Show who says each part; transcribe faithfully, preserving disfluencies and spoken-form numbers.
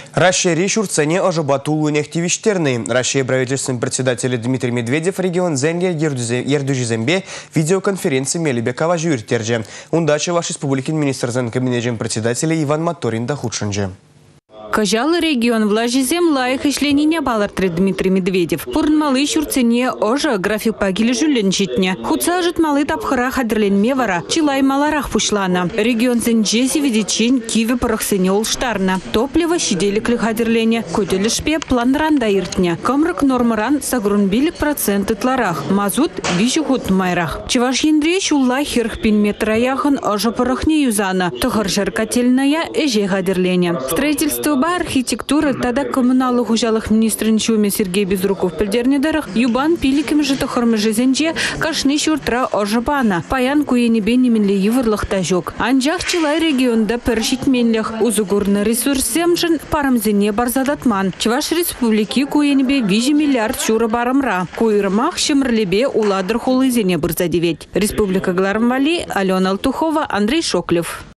Speaker 1: Россия решурцене ожибатулу нефтевиштерны. Россия правительственный председатель Дмитрий Медведев регион Зенге Ердюжизембе видеоконференции Мелибекова жюртерже. Ундача ваш республикин министр зен кабинетом председателя Иван Моторин дахудшинже.
Speaker 2: Кажалы регион влажизем лайх ишленине балартры Дмитрий Медведев. Пурнмалы шурцене ожа график пагили жюленчитне. Хуцажит малы тапхара хадрлен мевара, чилай маларах пушлана. Регион зенджези видичень киви порохсене олштарна. Топливо щеделик лихадерлене, коделешпе план ранда иртне. Камрак нормаран сагрунбилик проценты тларах. Мазут вижухут майрах. Чеваш ендре шулла хирхпин метраяхан ожа порохне юзана. Тохаржар котельная эже хадерлене. Строительство архитектура тогда коммунальных ужалых министринчуме Сергей Безруков пельдернедарах юбан пиликим же тохармы зенже кашны шуртра ожабана паян куенебе неменле еврлых тажок. Анжах чилай регионда першит менлях узугурны ресурсем жын парамзене барзадатман. Чеваш республики куенебе вижи миллиард шура барамра. Куирмах шемрлебе уладыр холызене барзадевет. Республика Гларамвали, Алена Алтухова, Андрей Шоклев.